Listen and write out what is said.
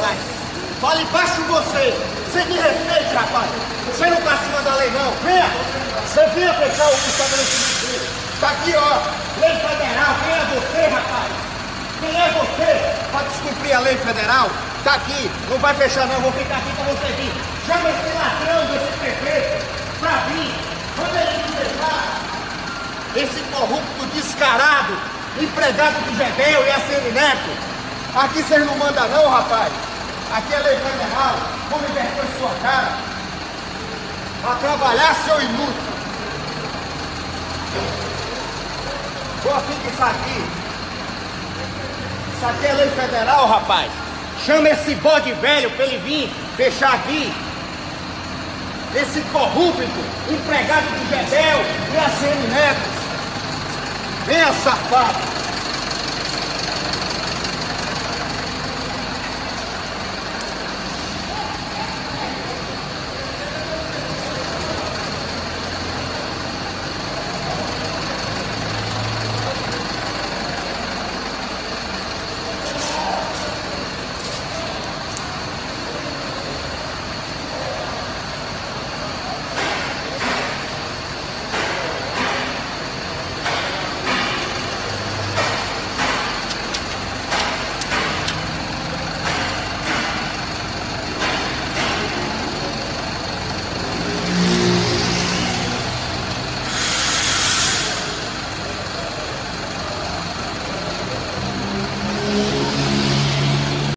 rapaz. Fale baixo você. Você me respeite, rapaz. Você não tá acima da lei, não. Venha. Você venha fechar o estabelecimento dele. Tá aqui, ó. Lei federal. Quem é você, rapaz? Quem é você para descumprir a lei federal? Tá aqui. Não vai fechar, não. Vou ficar aqui pra você vir. Chama esse ladrão desse prefeito pra vir. Manda ele me deixar. Esse corrupto descarado, empregado de Gedel e ACM Neto. Aqui vocês não mandam não, rapaz. Aqui é lei federal. Come vergonha em sua cara. Pra trabalhar, seu inútil. Boa, fica isso aqui. Isso aqui é lei federal, rapaz. Chama esse bode velho pra ele vir fechar aqui. Esse corrupto, empregado de Gedel e ACM Neto. Venha, safado.